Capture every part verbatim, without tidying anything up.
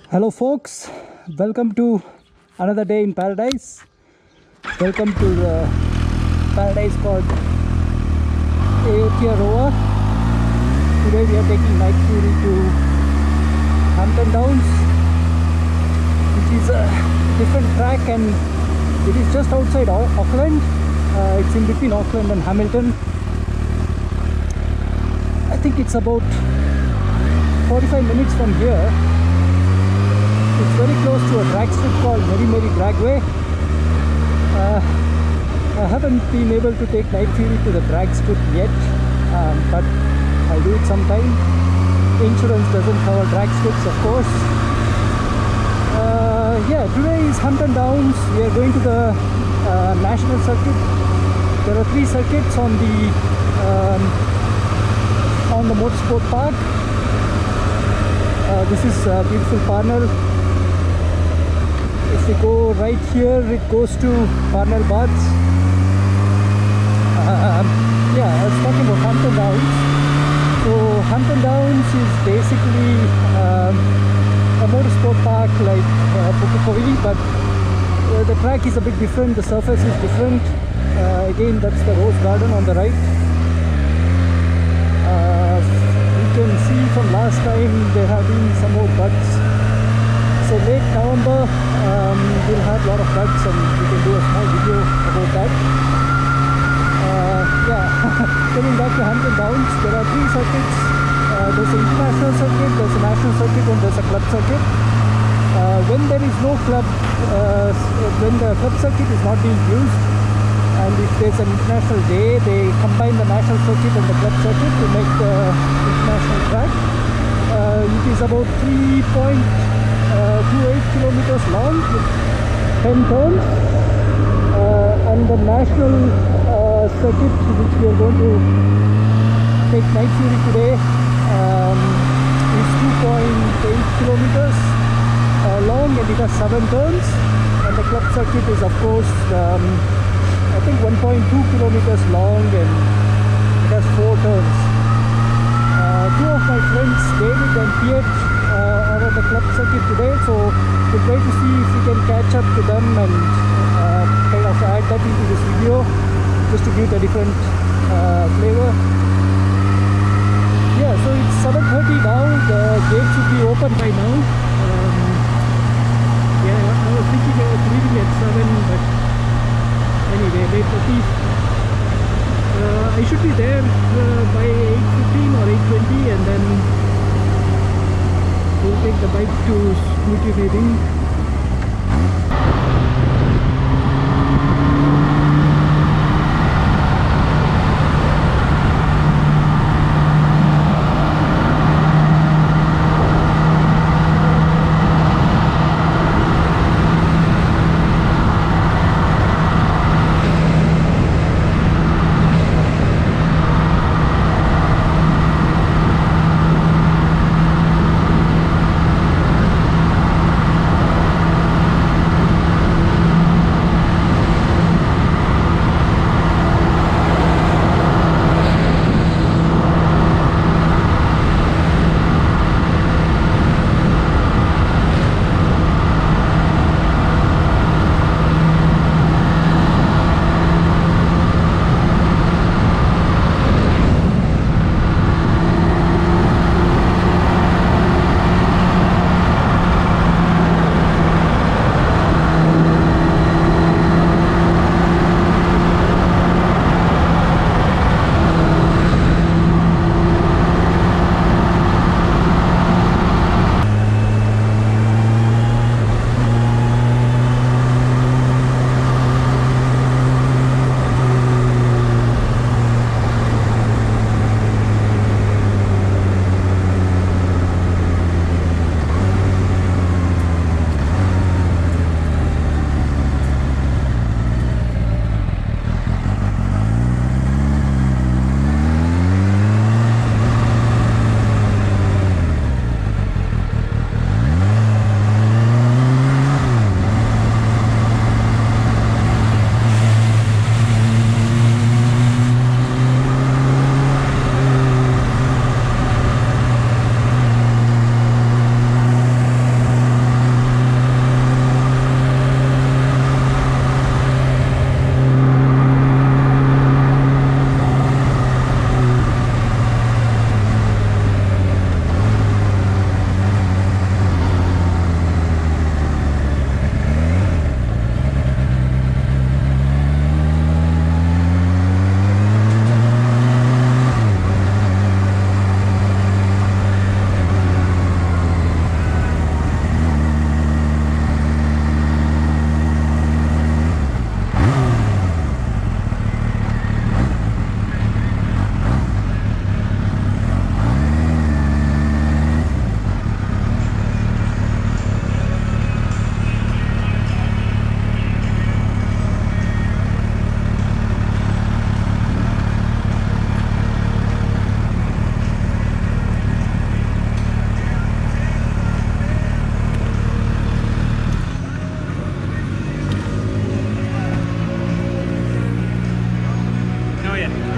Hello folks, welcome to another day in paradise. Welcome to the paradise called Aotearoa. Today we are taking night ferry to Hampton Downs, which is a different track, and it is just outside Auckland. Uh, it's in between Auckland and Hamilton. I think it's about forty-five minutes from here. It's very close to a drag strip called Mary Mary Dragway. Uh, I haven't been able to take night ferry to the drag strip yet, um, but I'll do it sometime. Insurance doesn't cover drag strips, of course. Uh, yeah, today is Hampton Downs. We are going to the uh, national circuit. There are three circuits on the um, on the motorsport park. Uh, this is a beautiful Parnell. If we go right here, it goes to Parnell Baths. Uh, yeah, I was talking about Hampton Downs. So Hampton Downs is basically um, a motorsport park like uh, Pukekohe, but uh, the track is a bit different. The surface is different. Uh, again, that's the Rose Garden on the right. Uh, you can see from last time there have been some more buds. So late November, um, we'll have a lot of buds, and we can do a small video about that. Uh, yeah, coming back to Hampton Downs, there are three circuits. Uh, there's an international circuit, there's a national circuit, and there's a club circuit. Uh, when there is no club, uh, when the club circuit is not being used, and if there's an international day, they combine the national circuit and the club circuit to make the international track. Uh, it is about three point two eight kilometers long with ten turns, uh, and the national uh, circuit, which we are going to take night ferry today, um, is two point eight kilometers uh, long, and it has seven turns. And the club circuit is, of course, um, I think one point two kilometers long, and it has four turns. Uh, two of my friends, David and Piet, uh, are on the club circuit today, so we'll try to see if we can catch up to them and uh, kind of add that into this video, just to give a different uh, flavor. Yeah, so it's seven thirty now. The gate should be open by now. Um, yeah, I was thinking I was leaving at seven, but anyway, eight thirty. Uh, I should be there uh, by eight fifteen or eight twenty, and then we'll take the bike to scrutineering.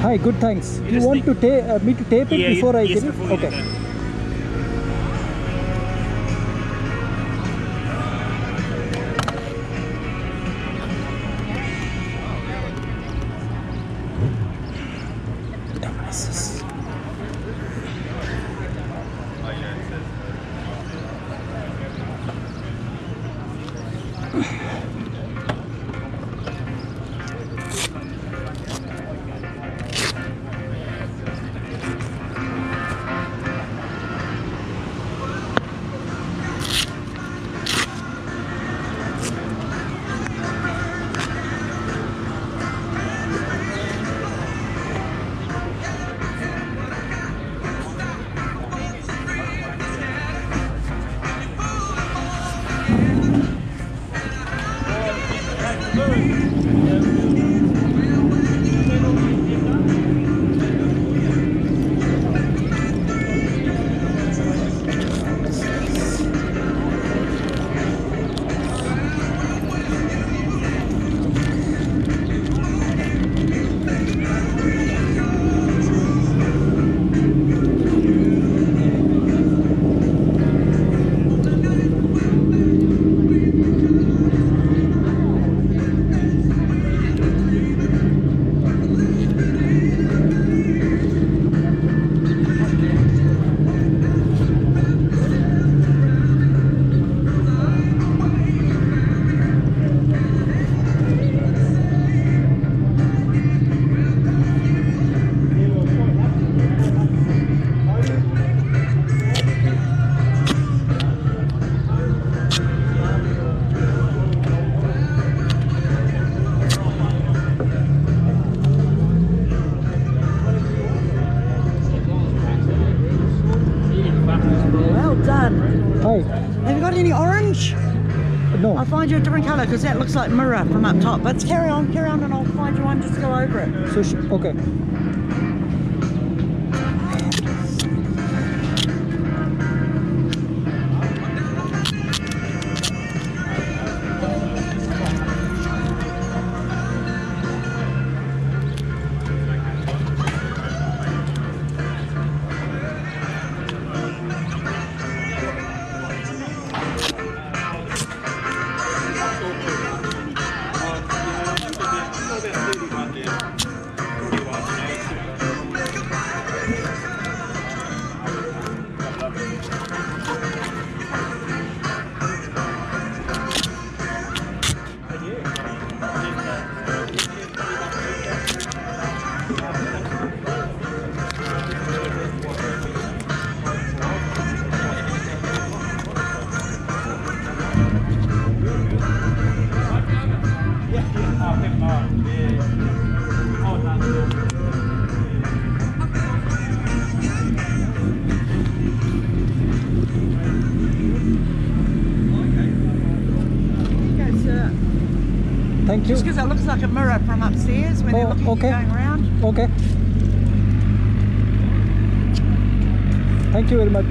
Hi, good, thanks. You Do you just want to need- ta uh, me to tape it Yeah, before I yes, get it? before you do Okay. that. Devices. Well done. Hi. Have you got any orange? No. I'll find you a different colour because that looks like mirror from up top. But carry on, carry on and I'll find you one just to go over it. So, sh okay. Thank you. Just because it looks like a mirror from upstairs when Oh, they're looking okay. at you going around. Okay. Thank you very much.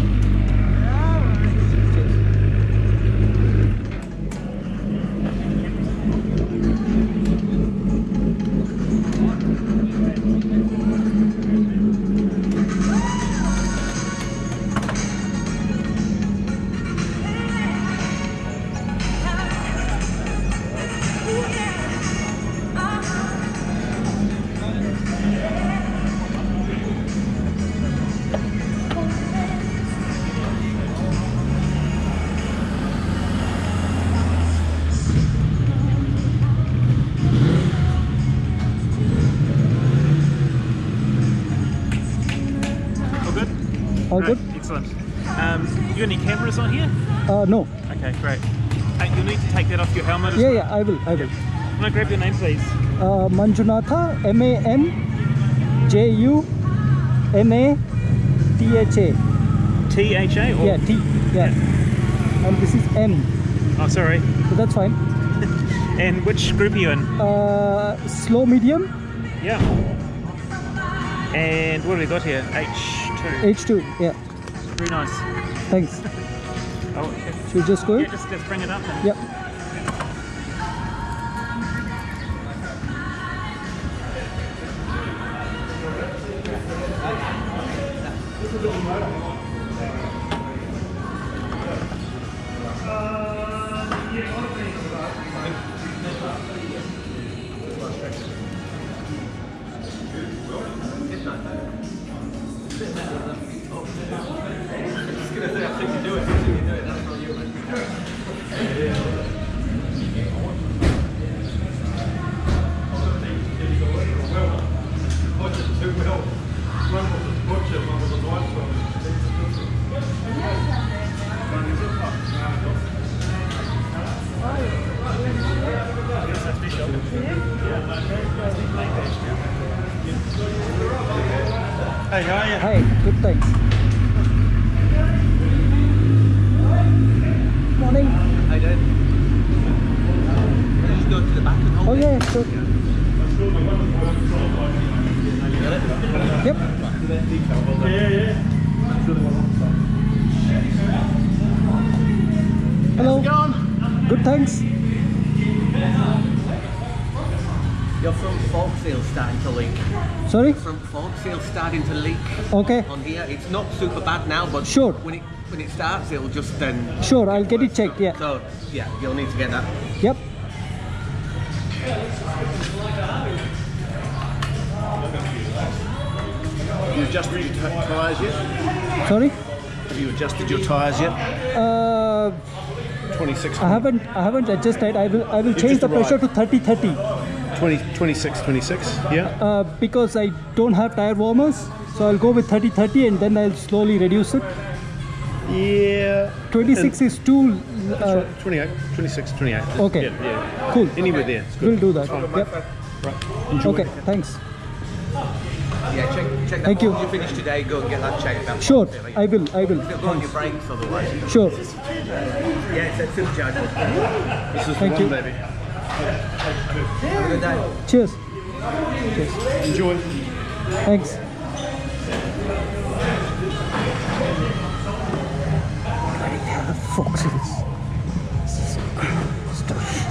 All Great, good? excellent. Um, you got any cameras on here? Uh, no. Okay, great. Hey, you'll need to take that off your helmet as Yeah, well. yeah, I will. I will. Can I grab your name, please? Uh, Manjunatha, M A N J U N A T H A. T H A? Or? Yeah, T. Yeah. And this is N. Oh, sorry. So that's fine. And which group are you in? Uh, slow medium, Yeah. And what have we got here? H two. H two. Yeah. Very nice. Thanks. Oh, okay. Should we just go Yeah, in? just, just bring it up. And Yep. Hey, how are you? Hi, good thanks. Morning. How you doing? Can I just go to the back and hold Oh it? yeah, sure. Yep. Yeah, yeah. Hello. Good thanks. Your front fork seal's starting to leak. Sorry? Front fork seal's starting to leak Okay. on here. It's not super bad now, but Sure. when it when it starts, it'll just then. Sure, I'll get it checked, yeah. So yeah, you'll need to get that. Yep. Have you adjusted your t- tyres yet? Sorry? Have you adjusted your tyres yet? Uh, twenty-six, I haven't I haven't adjusted. I will I will change just the pressure arrived. to thirty thirty twenty, twenty-six, twenty-six, yeah? uh, because I don't have tire warmers. So I'll go with thirty thirty and then I'll slowly reduce it. Yeah. twenty-six is too. Uh, twenty-eight, twenty-six, twenty-eight. Okay. Yeah, yeah. Cool. Anywhere there. It's We'll good. do that. Fine. Yep. Right. Enjoy. Okay. Thanks. Yeah, check check that. Thank you. Once you finish today, go and get that checked out. Sure. I will. I will. Still go on your brakes otherwise. Sure. Yeah, it's a supercharger. This is Thank the you. one, baby. Have a good day. Cheers. Cheers. Enjoy. Thanks. Foxes. Stuff.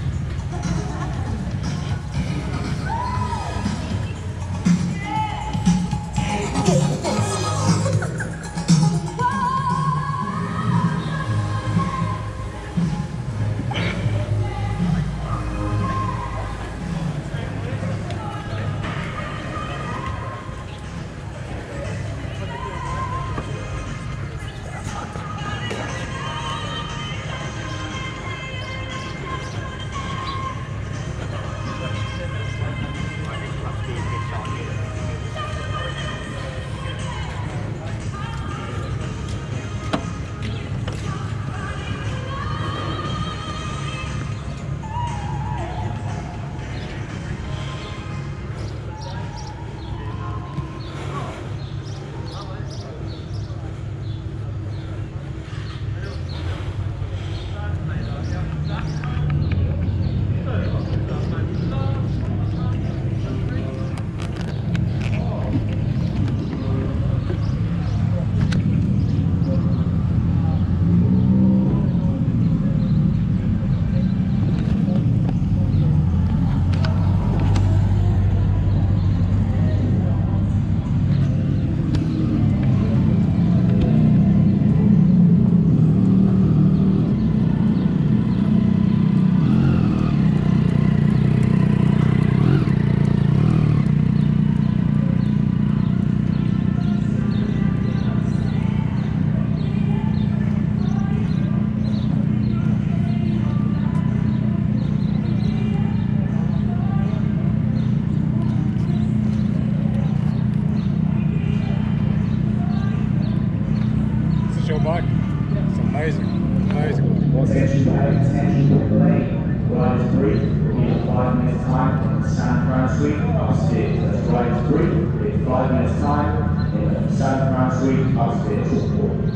bike. It's amazing, amazing. Attention, attention, delay. Ride three, in five minutes time, San Fran Suite, upstairs. That's ride three, in five minutes time, in San Fran Suite, upstairs.